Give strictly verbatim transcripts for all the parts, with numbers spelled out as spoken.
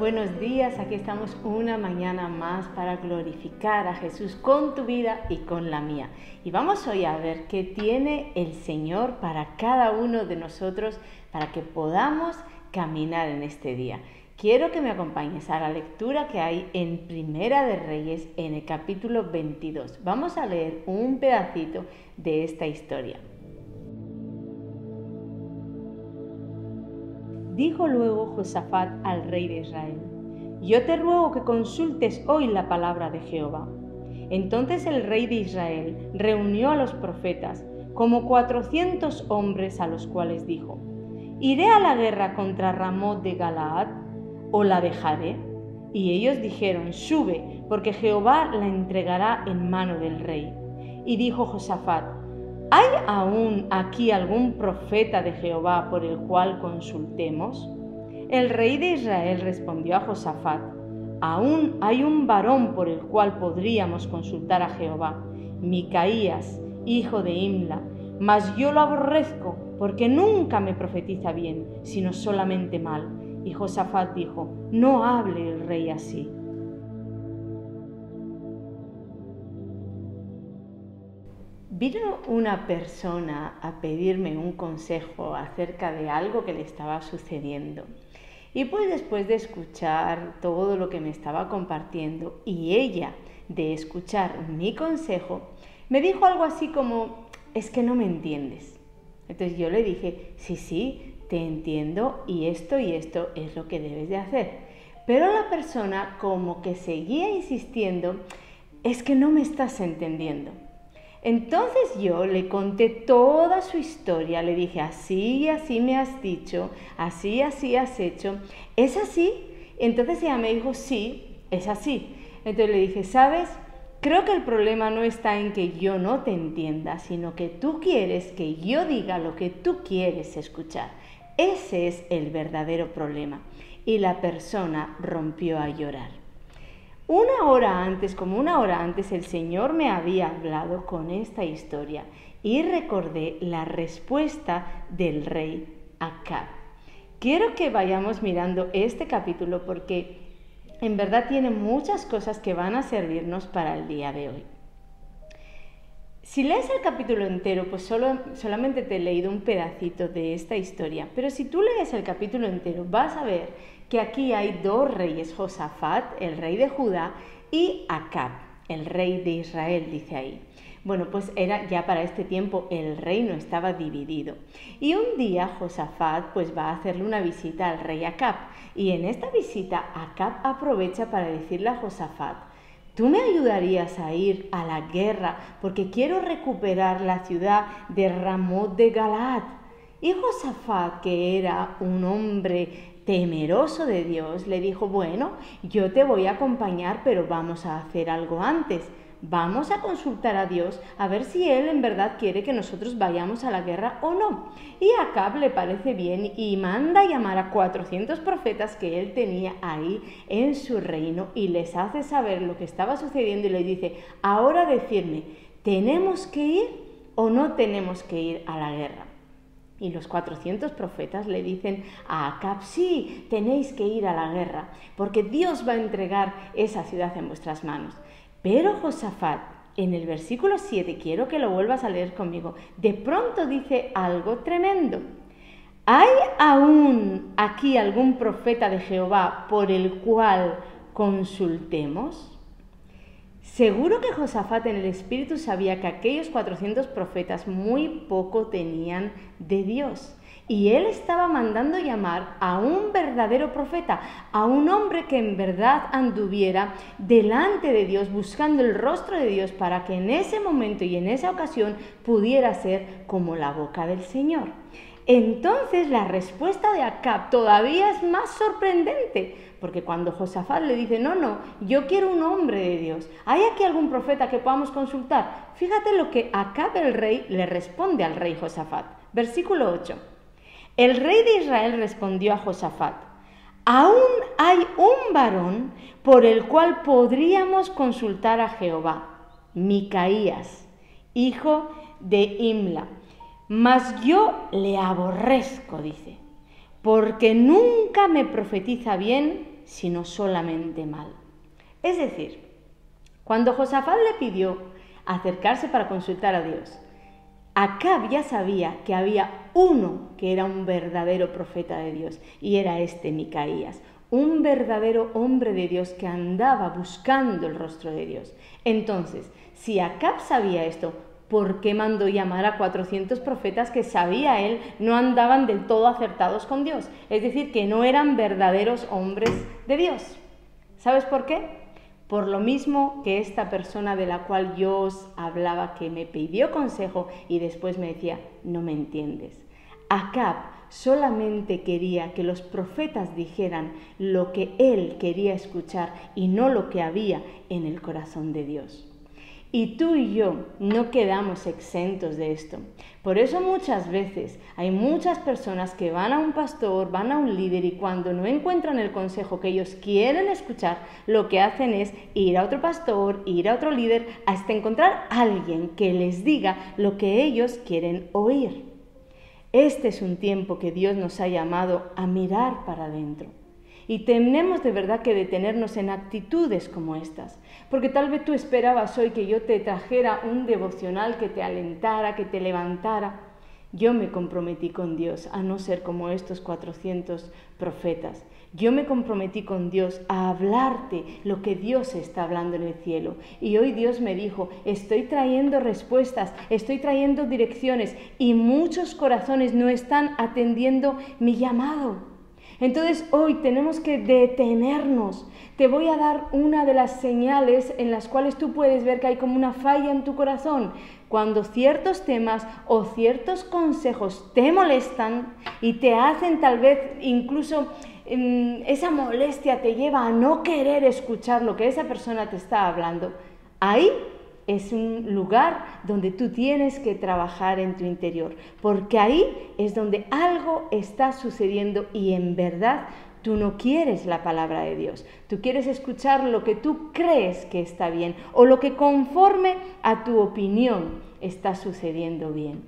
buenos días. Aquí estamos una mañana más para glorificar a Jesús con tu vida y con la mía. Y vamos hoy a ver qué tiene el Señor para cada uno de nosotros para que podamos caminar en este día. Quiero que me acompañes a la lectura que hay en Primera de Reyes en el capítulo veintidós. Vamos a leer un pedacito de esta historia. Dijo luego Josafat al rey de Israel: Yo te ruego que consultes hoy la palabra de Jehová. Entonces el rey de Israel reunió a los profetas, como cuatrocientos hombres, a los cuales dijo: ¿Iré a la guerra contra Ramot de Galaad, o la dejaré? Y ellos dijeron: Sube, porque Jehová la entregará en mano del rey. Y dijo Josafat: ¿Hay aún aquí algún profeta de Jehová por el cual consultemos? El rey de Israel respondió a Josafat: Aún hay un varón por el cual podríamos consultar a Jehová, Micaías, hijo de Imla, mas yo lo aborrezco, porque nunca me profetiza bien, sino solamente mal. Y Josafat dijo: No hable el rey así. Vino una persona a pedirme un consejo acerca de algo que le estaba sucediendo. Y pues después de escuchar todo lo que me estaba compartiendo y ella de escuchar mi consejo, me dijo algo así como: es que no me entiendes. Entonces yo le dije: sí, sí, te entiendo y esto y esto es lo que debes de hacer. Pero la persona como que seguía insistiendo: es que no me estás entendiendo. Entonces yo le conté toda su historia, le dije: así y así me has dicho, así y así has hecho, ¿es así? Entonces ella me dijo: sí, es así. Entonces le dije: ¿sabes? Creo que el problema no está en que yo no te entienda, sino que tú quieres que yo diga lo que tú quieres escuchar. Ese es el verdadero problema. Y la persona rompió a llorar. Una hora antes, como una hora antes, el Señor me había hablado con esta historia y recordé la respuesta del rey Acab. Quiero que vayamos mirando este capítulo porque en verdad tiene muchas cosas que van a servirnos para el día de hoy. Si lees el capítulo entero, pues solo, solamente te he leído un pedacito de esta historia, pero si tú lees el capítulo entero vas a ver que aquí hay dos reyes: Josafat, el rey de Judá, y Acab, el rey de Israel, dice ahí. Bueno, pues era ya para este tiempo el reino estaba dividido. Y un día Josafat pues va a hacerle una visita al rey Acab, y en esta visita Acab aprovecha para decirle a Josafat: ¿tú me ayudarías a ir a la guerra porque quiero recuperar la ciudad de Ramot de Galaad? Y Josafat, que era un hombre temeroso de Dios, le dijo: bueno, yo te voy a acompañar, pero vamos a hacer algo antes. Vamos a consultar a Dios a ver si Él en verdad quiere que nosotros vayamos a la guerra o no. Y a Acab le parece bien y manda llamar a cuatrocientos profetas que él tenía ahí en su reino y les hace saber lo que estaba sucediendo y les dice: ahora decidme, ¿tenemos que ir o no tenemos que ir a la guerra? Y los cuatrocientos profetas le dicen a Acab: sí, tenéis que ir a la guerra, porque Dios va a entregar esa ciudad en vuestras manos. Pero Josafat, en el versículo siete, quiero que lo vuelvas a leer conmigo, de pronto dice algo tremendo. ¿Hay aún aquí algún profeta de Jehová por el cual consultemos? Seguro que Josafat en el espíritu sabía que aquellos cuatrocientos profetas muy poco tenían de Dios. Y él estaba mandando llamar a un verdadero profeta, a un hombre que en verdad anduviera delante de Dios, buscando el rostro de Dios para que en ese momento y en esa ocasión pudiera ser como la boca del Señor. Entonces la respuesta de Acab todavía es más sorprendente, porque cuando Josafat le dice: no, no, yo quiero un hombre de Dios, ¿hay aquí algún profeta que podamos consultar? Fíjate lo que Acab el rey le responde al rey Josafat. Versículo ocho. El rey de Israel respondió a Josafat: aún hay un varón por el cual podríamos consultar a Jehová, Micaías, hijo de Imla, mas yo le aborrezco, dice, porque nunca me profetiza bien, sino solamente mal. Es decir, cuando Josafat le pidió acercarse para consultar a Dios, Acab ya sabía que había uno que era un verdadero profeta de Dios, y era este Micaías, un verdadero hombre de Dios que andaba buscando el rostro de Dios. Entonces, si Acab sabía esto, ¿por qué mandó llamar a cuatrocientos profetas que sabía él no andaban del todo acertados con Dios? Es decir, que no eran verdaderos hombres de Dios. ¿Sabes por qué? Por lo mismo que esta persona de la cual yo os hablaba, que me pidió consejo y después me decía, no me entiendes. Acab solamente quería que los profetas dijeran lo que él quería escuchar y no lo que había en el corazón de Dios. Y tú y yo no quedamos exentos de esto. Por eso muchas veces hay muchas personas que van a un pastor, van a un líder, y cuando no encuentran el consejo que ellos quieren escuchar, lo que hacen es ir a otro pastor, ir a otro líder, hasta encontrar a alguien que les diga lo que ellos quieren oír. Este es un tiempo que Dios nos ha llamado a mirar para adentro. Y tenemos de verdad que detenernos en actitudes como estas, porque tal vez tú esperabas hoy que yo te trajera un devocional que te alentara, que te levantara. Yo me comprometí con Dios a no ser como estos cuatrocientos profetas. Yo me comprometí con Dios a hablarte lo que Dios está hablando en el cielo. Y hoy Dios me dijo, estoy trayendo respuestas, estoy trayendo direcciones, y muchos corazones no están atendiendo mi llamado. Entonces hoy tenemos que detenernos. Te voy a dar una de las señales en las cuales tú puedes ver que hay como una falla en tu corazón. Cuando ciertos temas o ciertos consejos te molestan y te hacen tal vez incluso mmm, esa molestia te lleva a no querer escuchar lo que esa persona te está hablando, ahí es un lugar donde tú tienes que trabajar en tu interior, porque ahí es donde algo está sucediendo y en verdad tú no quieres la palabra de Dios. Tú quieres escuchar lo que tú crees que está bien o lo que conforme a tu opinión está sucediendo bien.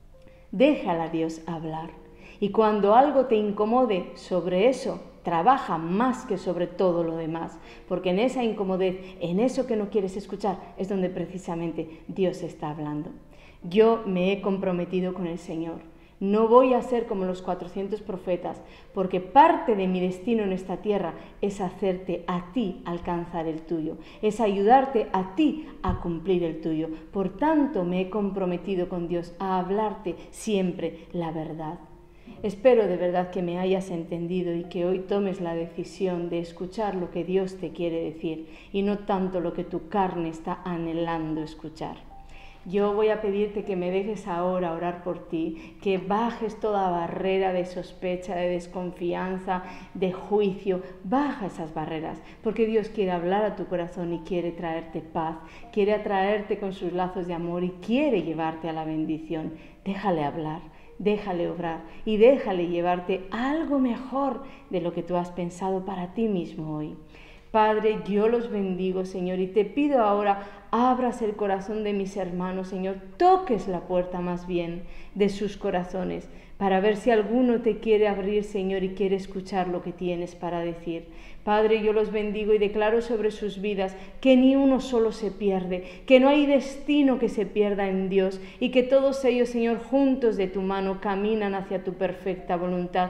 Déjala a Dios hablar. Y cuando algo te incomode sobre eso, trabaja más que sobre todo lo demás, porque en esa incomodez, en eso que no quieres escuchar, es donde precisamente Dios está hablando. Yo me he comprometido con el Señor. No voy a ser como los cuatrocientos profetas, porque parte de mi destino en esta tierra es hacerte a ti alcanzar el tuyo, es ayudarte a ti a cumplir el tuyo. Por tanto, me he comprometido con Dios a hablarte siempre la verdad. Espero de verdad que me hayas entendido y que hoy tomes la decisión de escuchar lo que Dios te quiere decir y no tanto lo que tu carne está anhelando escuchar. Yo voy a pedirte que me dejes ahora orar por ti, que bajes toda barrera de sospecha, de desconfianza, de juicio. Baja esas barreras, porque Dios quiere hablar a tu corazón y quiere traerte paz, quiere atraerte con sus lazos de amor y quiere llevarte a la bendición. Déjale hablar. Déjale obrar y déjale llevarte a algo mejor de lo que tú has pensado para ti mismo hoy. Padre, yo los bendigo, Señor, y te pido ahora, abras el corazón de mis hermanos, Señor, toques la puerta más bien de sus corazones, para ver si alguno te quiere abrir, Señor, y quiere escuchar lo que tienes para decir. Padre, yo los bendigo y declaro sobre sus vidas que ni uno solo se pierde, que no hay destino que se pierda en Dios y que todos ellos, Señor, juntos de tu mano caminan hacia tu perfecta voluntad.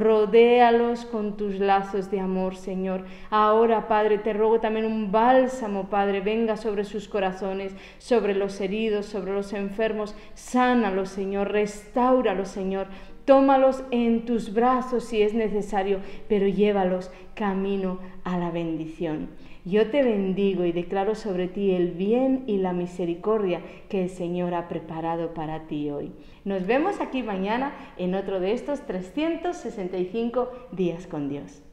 Rodéalos con tus lazos de amor, Señor. Ahora, Padre, te ruego también un bálsamo, Padre, venga sobre sus corazones, sobre los heridos, sobre los enfermos. Sánalos, Señor, restáuralos, Señor. Tómalos en tus brazos si es necesario, pero llévalos camino a la bendición. Yo te bendigo y declaro sobre ti el bien y la misericordia que el Señor ha preparado para ti hoy. Nos vemos aquí mañana en otro de estos trescientos sesenta y cinco días con Dios.